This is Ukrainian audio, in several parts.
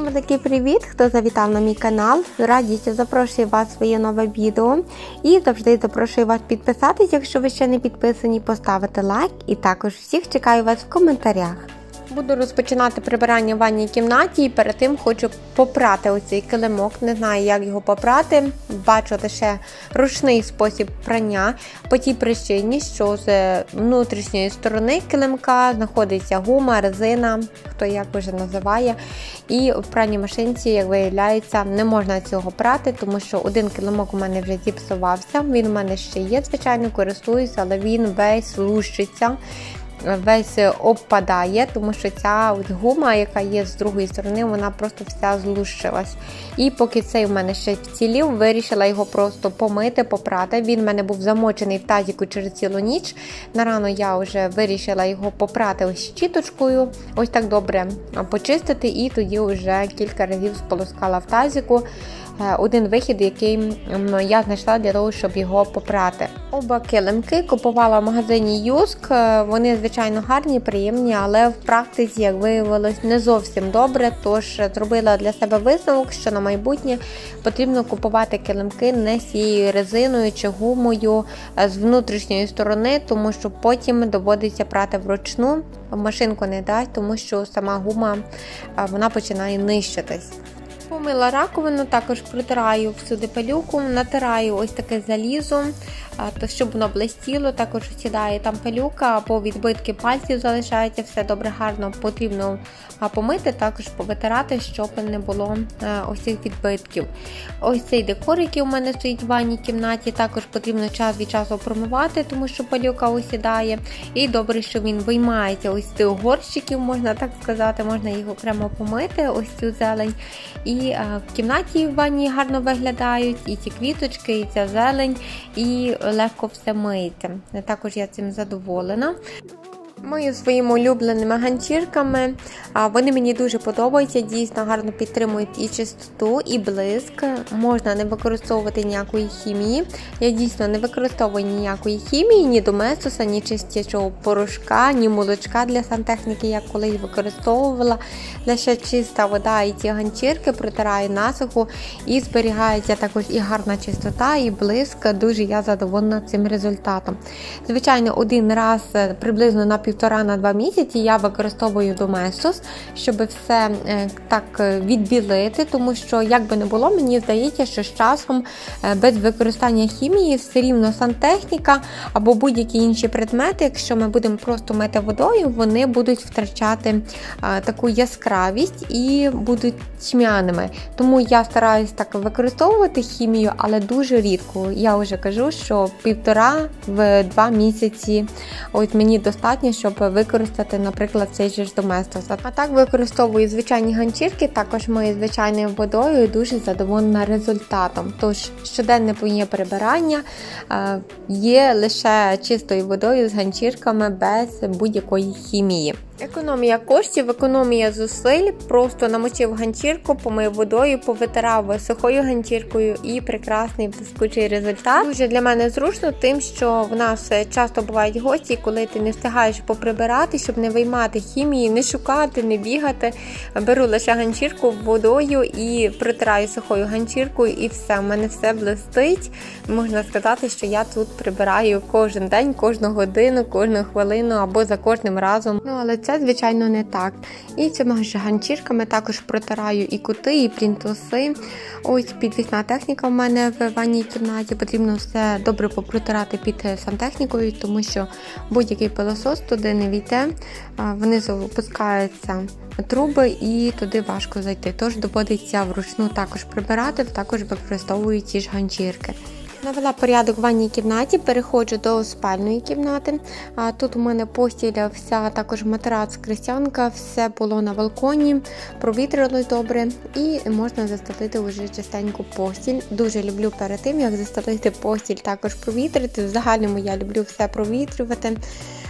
великий привіт, хто завітав на мій канал. Радістю запрошую вас в своє нове відео. І завжди запрошую вас підписатись, якщо ви ще не підписані, поставити лайк. І також всіх чекаю вас в коментарях. Буду розпочинати прибирання в ванній кімнаті і перед тим хочу попрати оцей килимок. Не знаю, як його попрати. Бачу лише ручний спосіб прання. По тій причині, що з внутрішньої сторони килимка знаходиться гума, резина, хто як вже називає. І в пральній машинці, як виявляється, не можна цього прати, тому що один килимок у мене вже зіпсувався. Він у мене ще є, звичайно, користуюся, але він весь лущиться. Весь обпадає, тому що ця гума, яка є з другої сторони, вона просто вся злущилась. І поки цей в мене ще вцілів, вирішила його просто помити, попрати. Він в мене був замочений в тазіку через цілу ніч. На рано я вже вирішила його попрати ось щіточкою, ось так добре почистити, і тоді вже кілька разів сполоскала в тазіку. Один вихід, який я знайшла для того, щоб його попрати. Оба килимки купувала в магазині Юск. Вони, звичайно, гарні, приємні, але в практиці, як виявилось, не зовсім добре. Тож зробила для себе висновок, що на майбутнє потрібно купувати килимки не з цією резиною чи гумою з внутрішньої сторони, тому що потім доводиться прати вручну. Машинку не дасть, тому що сама гума вона починає нищитись. Помила раковину, також протираю всюди пилюку, натираю ось таке залізо, то щоб воно блистіло, також сідає там пилюка або відбитки пальців залишається, все добре, гарно потрібно помити, також повитирати, щоб не було ось цих відбитків. Ось цей декор, який у мене стоїть в ванній кімнаті, також потрібно час від часу промивати, тому що пилюка осідає. І добре, що він виймається ось з тих горщиків, можна так сказати, можна їх окремо помити, ось цю зелень. І в кімнаті в ванні гарно виглядають, і ці квіточки, і ця зелень, і легко все миється. Також я цим задоволена. Мою своїми улюбленими ганчірками, вони мені дуже подобаються, дійсно гарно підтримують і чистоту, і блиск, можна не використовувати ніякої хімії. Я дійсно не використовую ніякої хімії, ні доместоса, ні чистячого порошка, ні молочка для сантехніки, я колись використовувала. Лише чиста вода і ці ганчірки протираю насухо і зберігається також і гарна чистота, і блиск. Дуже я задоволена цим результатом. Звичайно, один раз приблизно на 1,5-2 місяці я використовую доместос, щоб все так відбілити, тому що, як би не було, мені здається, що з часом без використання хімії все рівно сантехніка або будь-які інші предмети, якщо ми будемо просто мити водою, вони будуть втрачати таку яскравість і будуть тьмяними. Тому я стараюсь так використовувати хімію, але дуже рідко. Я вже кажу, що 1,5-2 місяці ось мені достатньо, щоб використати, наприклад, цей же ж доместос. А так використовую звичайні ганчірки, також мою звичайною водою і дуже задоволена результатом. Тож щоденне моє прибирання є лише чистою водою з ганчірками без будь-якої хімії. Економія коштів, економія зусиль, просто намочив ганчірку, помив водою, повитирав сухою ганчіркою і прекрасний блискучий результат. Дуже для мене зручно тим, що в нас часто бувають гості, коли ти не встигаєш поприбирати, щоб не виймати хімії, не шукати, не бігати. Беру лише ганчірку водою і протираю сухою ганчіркою і все, в мене все блистить. Можна сказати, що я тут прибираю кожен день, кожну годину, кожну хвилину або за кожним разом. Але це, звичайно, не так. І цими ж ганчірками також протираю і кути, і плінтуси. Ось підвісна техніка в мене в ванній кімнаті. Потрібно все добре попротирати під сантехнікою, тому що будь-який пилосос туди не війде. Внизу опускаються труби і туди важко зайти. Тож доводиться вручну також прибирати, також використовую ті ж ганчірки. Навела порядок в ванній кімнаті, переходжу до спальної кімнати. Тут у мене постіль вся, також матрац, крестянка, все було на балконі, провітрилось добре і можна застелити вже частеньку постіль. Дуже люблю перед тим, як застелити постіль, також провітрити. В загальному я люблю все провітрювати.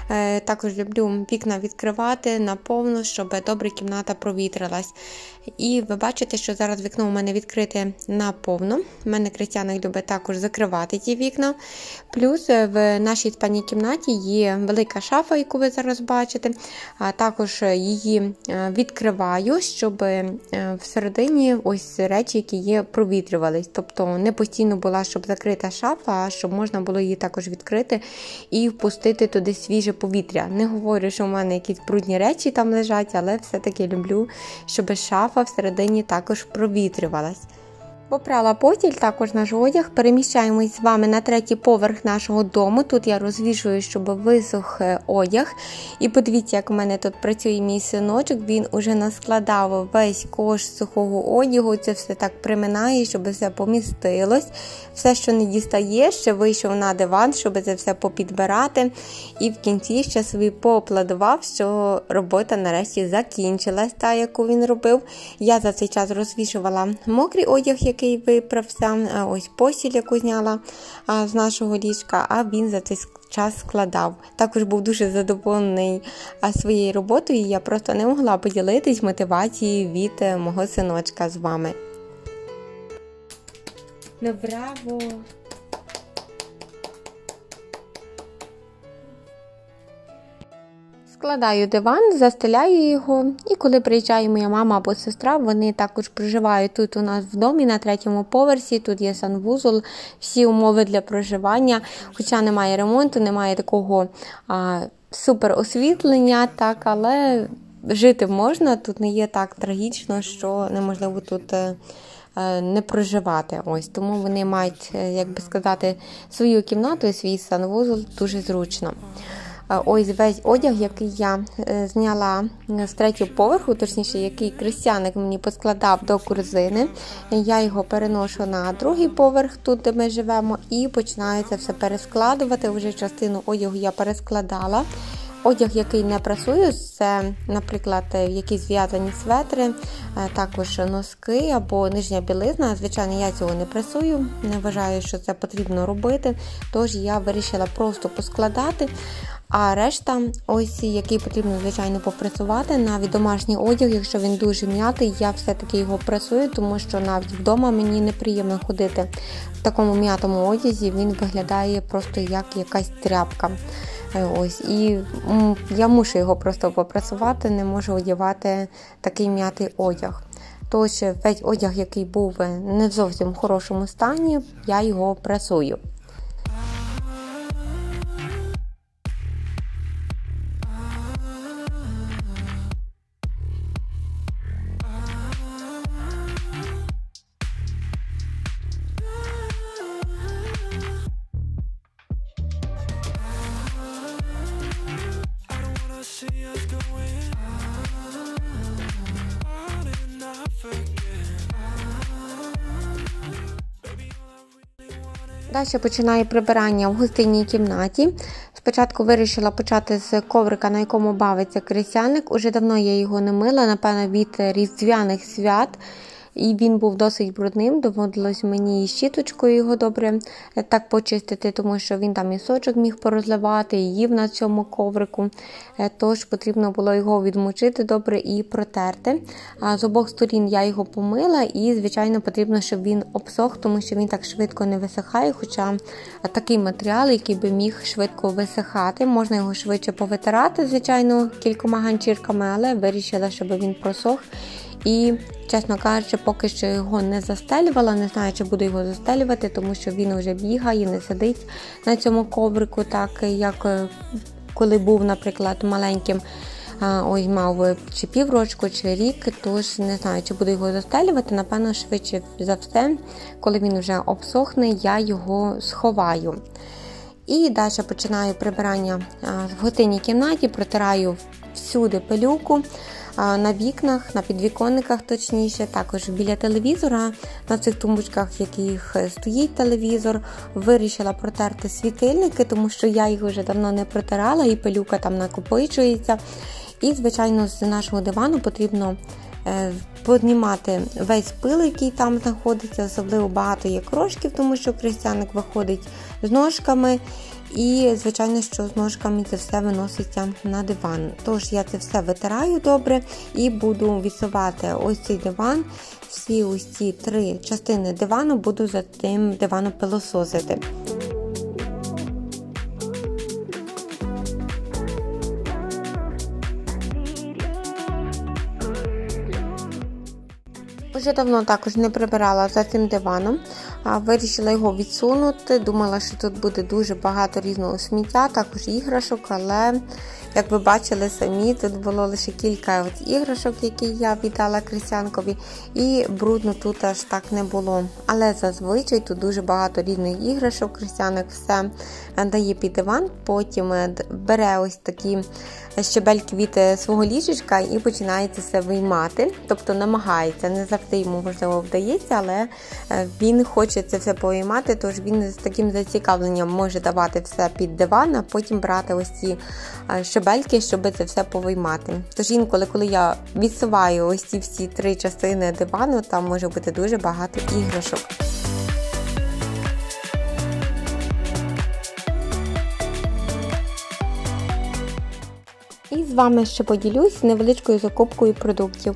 Також люблю вікна відкривати наповну, щоб добре кімната провітрилась. І ви бачите, що зараз вікно у мене відкрите наповну. У мене Крістіаник любить також закривати ті вікна. Плюс в нашій спальній кімнаті є велика шафа, яку ви зараз бачите. Також її відкриваю, щоб всередині ось речі, які є, провітрювались. Тобто не постійно була, щоб закрита шафа, а щоб можна було її також відкрити і впустити туди свіже повітря. Не говорю, що в мене якісь брудні речі там лежать, але все-таки люблю, щоб шафа всередині також провітрювалась. Попрала постіль, також наш одяг. Переміщаємось з вами на 3-й поверх нашого дому. Тут я розвішую, щоб висох одяг. І подивіться, як у мене тут працює мій синочок. Він уже наскладав весь кош сухого одягу. Це все так приминає, щоб все помістилось. Все, що не дістає, ще вийшов на диван, щоб це все попідбирати. І в кінці ще собі поаплодував, що робота нарешті закінчилась, та, яку він робив. Я за цей час розвішувала мокрий одяг, який виправся, ось постіль, яку зняла з нашого ліжка, а він за цей час складав. Також був дуже задоволений своєю роботою, і я просто не могла поділитись мотивацією від мого синочка з вами. Ну, браво! Складаю диван, застеляю його, і коли приїжджає моя мама або сестра, вони також проживають тут у нас в домі на 3-му поверсі, тут є санвузол, всі умови для проживання, хоча немає ремонту, немає такого супер освітлення, так, але жити можна, тут не є так трагічно, що неможливо тут не проживати. Ось, тому вони мають, як би сказати, свою кімнату і свій санвузол дуже зручно. Ось весь одяг, який я зняла з 3-го поверху, точніше, який Крістіаник мені поскладав до корзини. Я його переношу на 2-й поверх, тут де ми живемо, і починаю це все перескладувати. Вже частину одягу я перескладала. Одяг, який не прасую, це, наприклад, якісь зв'язані светри, також носки або нижня білизна. Звичайно, я цього не прасую, не вважаю, що це потрібно робити, тож я вирішила просто поскладати. А решта, ось який потрібно, звичайно, попрасувати, навіть домашній одяг, якщо він дуже м'ятий, я все-таки його прасую, тому що навіть вдома мені неприємно ходити в такому м'ятому одязі, він виглядає просто як якась тряпка. Ось, і я мушу його просто попрасувати, не можу одягати такий м'ятий одяг. Тож весь одяг, який був не в зовсім хорошому стані, я його прасую. Далі починаю прибирання в гостинній кімнаті. Спочатку вирішила почати з коврика, на якому бавиться Крістіаник. Уже давно я його не мила, напевно, від різдвяних свят. І він був досить брудним, доводилось мені щіточкою його добре так почистити, тому що він там і сочок міг порозливати, і їв на цьому коврику. Тож потрібно було його відмочити добре і протерти. З обох сторін я його помила і, звичайно, потрібно, щоб він обсох, тому що він так швидко не висихає, хоча такий матеріал, який би міг швидко висихати. Можна його швидше повитирати, звичайно, кількома ганчірками, але вирішила, щоб він просох. І, чесно кажучи, поки що його не застелювала, не знаю, чи буду його застелювати, тому що він вже бігає, не сидить на цьому коврику, так як коли був, наприклад, маленьким, ось мав чи піврочку, чи рік, тож не знаю, чи буду його застелювати, напевно, швидше за все, коли він вже обсохне, я його сховаю. І далі починаю прибирання в гостинній кімнаті, протираю всюди пилюку, на вікнах, на підвіконниках точніше, також біля телевізора, на цих тумбочках, в яких стоїть телевізор. Вирішила протерти світильники, тому що я їх вже давно не протирала і пилюка там накопичується. І, звичайно, з нашого дивану потрібно піднімати весь пил, який там знаходиться, особливо багато є крошків, тому що Крістіаник виходить з ножками. І, звичайно, що з ножками це все виноситься на диван. Тож я це все витираю добре і буду відсувати ось цей диван. Всі ось ці 3 частини дивану буду за тим диваном пилососити. Вже давно також не прибирала за цим диваном, вирішила його відсунути, думала, що тут буде дуже багато різного сміття, також іграшок, але, як ви бачили самі, тут було лише кілька іграшок, які я віддала Крістянкові, і брудно тут аж так не було. Але зазвичай тут дуже багато різних іграшок, Крістяник все дає під диван, потім бере ось такі щебельки від свого ліжечка і починає це все виймати, тобто намагається, не завжди йому, можливо, вдається, але він хоче це все повиймати, тож він з таким зацікавленням може давати все під диван, а потім брати ось ці щебельки, щоб це все повиймати. Тож інколи, коли я відсуваю ось ці всі 3 частини дивану, там може бути дуже багато іграшок. І з вами ще поділюсь невеличкою закупкою продуктів.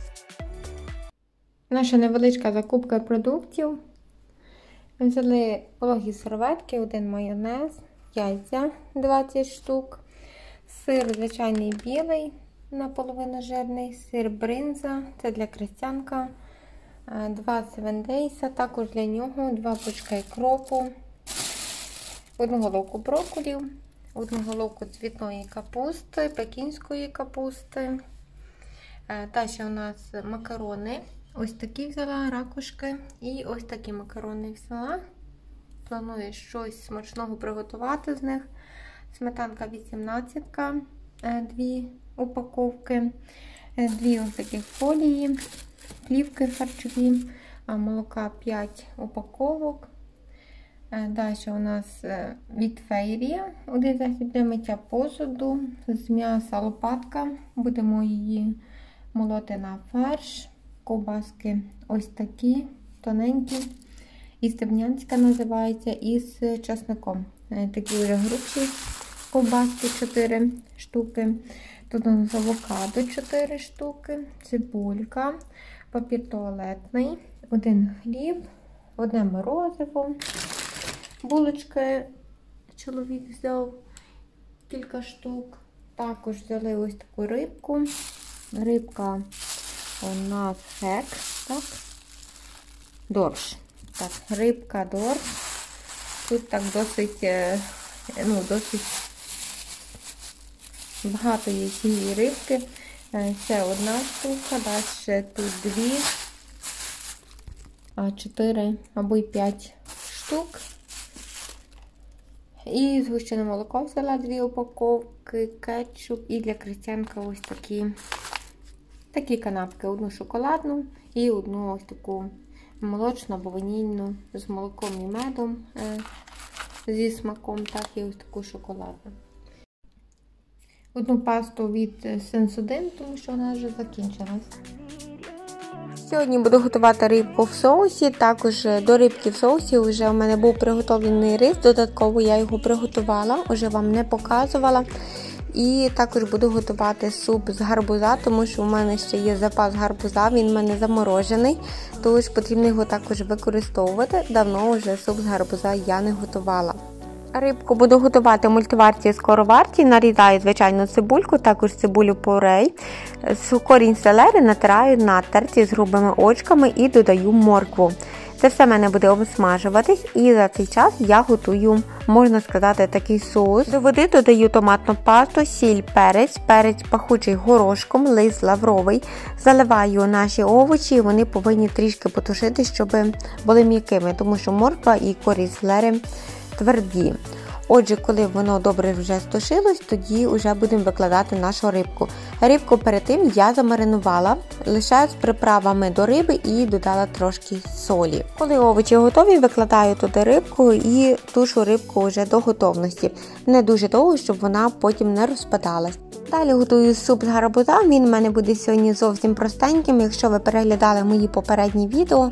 Наша невеличка закупка продуктів. Ми взяли вологі серветки, 1 майонез, яйця 20 штук, сир звичайний білий, наполовину жирний, сир бринза, це для Крістянка, 2 севендейса, також для нього, 2 пучки кропу, 1 головку брокколів, 1 головку цвітної капусти, пекінської капусти. Далі у нас макарони. Ось такі взяла ракушки. І ось такі макарони взяла. Планую щось смачного приготувати з них. Сметанка 18-ка, 2 упаковки, 2 ось таких фолії, плівки харчові, молока 5 упаковок. Далі у нас від Фейрі, 1 засіб для миття посуду, з м'яса лопатка, будемо її молоти на фарш, ковбаски ось такі, тоненькі, і стебнянська називається, із часником. Такі вже грубші ковбаски 4 штуки, тут у нас авокадо 4 штуки, цибулька, папір туалетний, 1 хліб, 1 морозиво. Булочки чоловік взяв кілька штук. Також взяли ось таку рибку. Рибка у нас хек, так? Дорж. Так, рибка дорж. Тут так досить багато є цієї рибки. Це 1 штука, далі тут 2, 4 або й 5 штук. І згущене молоко взяла 2 упаковки, кетчуп і для Крістянка ось такі канапки. 1 шоколадну і 1 ось таку молочну або ванільну з молоком і медом, зі смаком, так і ось таку шоколадну. 1 пасту від Sensodyne, тому що вона вже закінчилась. Сьогодні буду готувати рибку в соусі, також до рибки в соусі вже у мене був приготовлений рис, додатково я його приготувала, вже вам не показувала. І також буду готувати суп з гарбуза, тому що у мене ще є запас гарбуза, він в мене заморожений, тож потрібно його також використовувати. Давно вже суп з гарбуза я не готувала. Рибку буду готувати в мультиварці скороварці, нарізаю звичайну цибульку, також цибулю порей, корінь селери натираю на терці з грубими очками і додаю моркву. Це все в мене буде обсмажуватись, і за цей час я готую, можна сказати, такий соус. До води додаю томатну пасту, сіль, перець пахучий горошком, лист лавровий. Заливаю наші овочі, і вони повинні трішки потушити, щоб були м'якими, тому що морква і корінь селери тверді. Отже, коли воно добре вже стушилось, тоді вже будемо викладати нашу рибку. Рибку перед тим я замаринувала, лише з приправами до риби і додала трошки солі. Коли овочі готові, викладаю туди рибку і тушу рибку вже до готовності. Не дуже довго, щоб вона потім не розпадалась. Далі готую суп з гарбуза, він у мене буде сьогодні зовсім простеньким. Якщо ви переглядали мої попередні відео,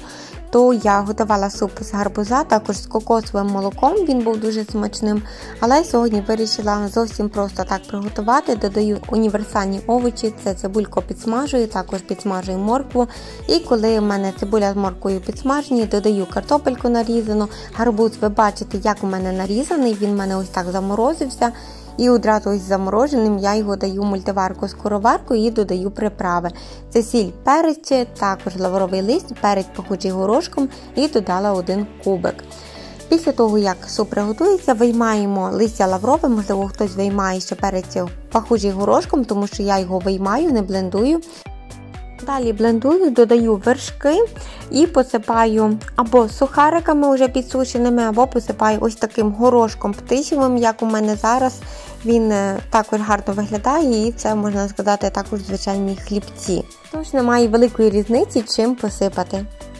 то я готувала суп з гарбуза, також з кокосовим молоком, він був дуже смачним. Але сьогодні вирішила зовсім просто так приготувати. Додаю універсальні овочі, це цибульку підсмажую, також підсмажую моркву. І коли в мене цибуля з морквою підсмажені, додаю картопельку нарізану. Гарбуз ви бачите, як у мене нарізаний, він в мене ось так заморозився. І одразу ось замороженим я його даю в мультиварку скороварку і додаю приправи. Це сіль, перець, також лавровий лист, перець пахучий горошком і додала 1 кубик. Після того, як суп приготується, виймаємо листя лаврове, можливо хтось виймає ще перець пахучий горошком, тому що я його виймаю, не блендую. Далі блендую, додаю вершки і посипаю або сухариками вже підсушеними, або посипаю ось таким горошком птичевим, як у мене зараз. Він також гарно виглядає і це, можна сказати, також звичайні хлібці. Тож немає великої різниці, чим посипати.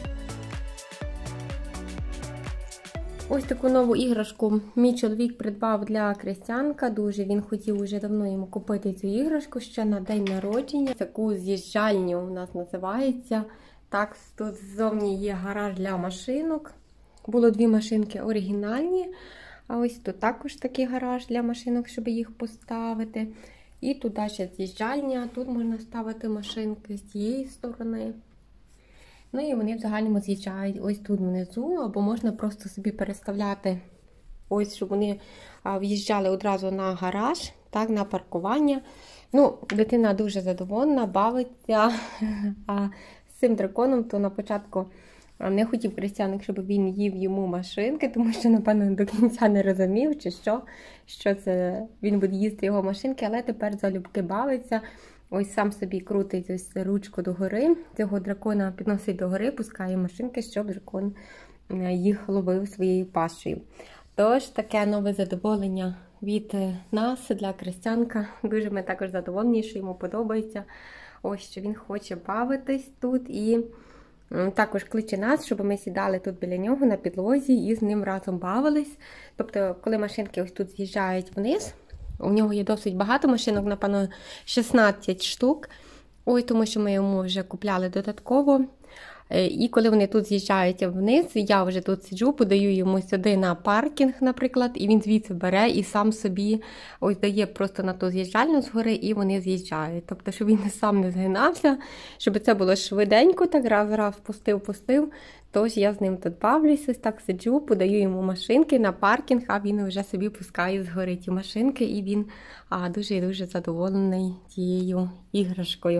Ось таку нову іграшку мій чоловік придбав для Крістянка. Дуже він хотів уже давно йому купити цю іграшку ще на день народження. Таку з'їжджальню у нас називається. Так, тут ззовні є гараж для машинок. Було 2 машинки оригінальні. А ось тут також такий гараж для машинок, щоб їх поставити. І туди ще з'їжджальня. Тут можна ставити машинки з цієї сторони. Ну і вони в загальному з'їжджають ось тут внизу, або можна просто собі переставляти, ось, щоб вони в'їжджали одразу на гараж, так, на паркування. Ну, дитина дуже задоволена, бавиться. А з цим драконом, то на початку не хотів Крістяник, щоб він їв йому машинки, тому що, напевно, до кінця не розумів, чи що це він буде їсти його машинки, але тепер залюбки бавиться. Ось сам собі крутить ось ручку догори, цього дракона підносить догори, пускає машинки, щоб дракон їх ловив своєю пащею. Тож, таке нове задоволення від нас для Крістянка. Дуже ми також задоволені, що йому подобається. Ось, що він хоче бавитись тут і також кличе нас, щоб ми сідали тут біля нього на підлозі і з ним разом бавились. Тобто, коли машинки ось тут з'їжджають вниз, у нього є досить багато машинок, напевно, 16 штук. Ось, тому що ми йому вже купляли додатково. І коли вони тут з'їжджають вниз, я вже тут сиджу, подаю йому сюди на паркінг, наприклад, і він звідси бере і сам собі ось дає просто на ту з'їжджальну згори, і вони з'їжджають. Тобто, щоб він сам не згинався, щоб це було швиденько, так раз пустив. Тож я з ним тут бавлюсь, ось так сиджу, подаю йому машинки на паркінг, а він вже собі пускає згори ті машинки, і він дуже і дуже задоволений цією іграшкою.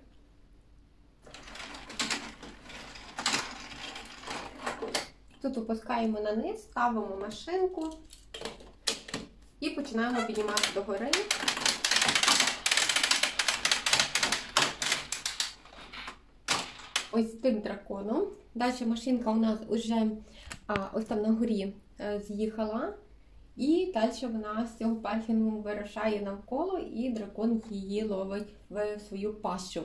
Тут опускаємо на низ, ставимо машинку і починаємо піднімати догори. Ось тим драконом. Далі машинка у нас вже ось там на горі з'їхала. І далі вона з цього паркінгу вирушає навколо і дракон її ловить в свою пащу.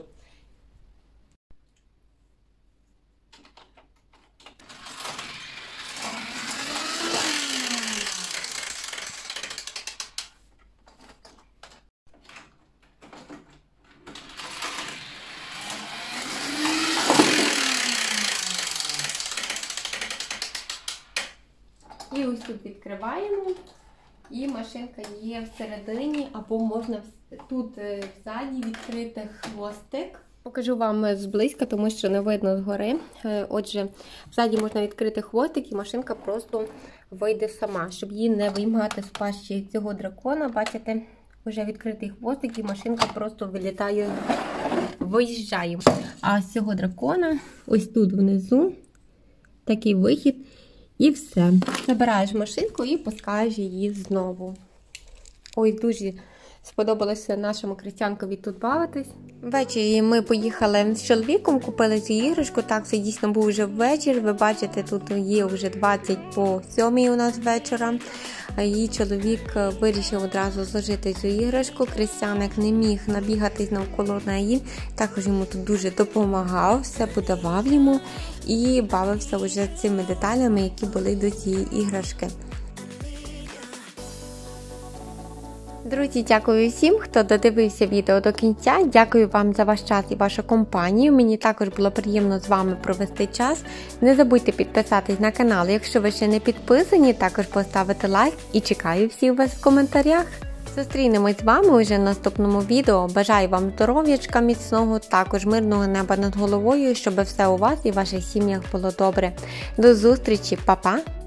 І ось тут відкриваємо, і машинка є всередині, або можна тут ззаді відкрити хвостик. Покажу вам зблизька, тому що не видно згори. Отже, ззаді можна відкрити хвостик, і машинка просто вийде сама, щоб її не виймати з пащі цього дракона. Бачите, вже відкритий хвостик, і машинка просто вилітає, виїжджає. А з цього дракона, ось тут внизу, такий вихід. І все. Забираєш машинку і пускаєш її знову. Ой, дуже сподобалося нашому Крістянкові тут бавитись. Ввечері ми поїхали з чоловіком, купили цю іграшку. Так, це дійсно був вже вечір. Ви бачите, тут є вже 20 по 7 у нас вечора. І чоловік вирішив одразу зложити цю іграшку. Крістяник не міг набігатись навколо неї. Також йому тут дуже допомагав, все подавав йому і бавився вже цими деталями, які були до цієї іграшки. Друзі, дякую всім, хто додивився відео до кінця. Дякую вам за ваш час і вашу компанію. Мені також було приємно з вами провести час. Не забудьте підписатись на канал, якщо ви ще не підписані, також поставити лайк і чекаю всіх вас в коментарях. Зустрінемось з вами уже в наступному відео. Бажаю вам здоров'ячка міцного, також мирного неба над головою, щоб все у вас і ваших сім'ях було добре. До зустрічі, па-па!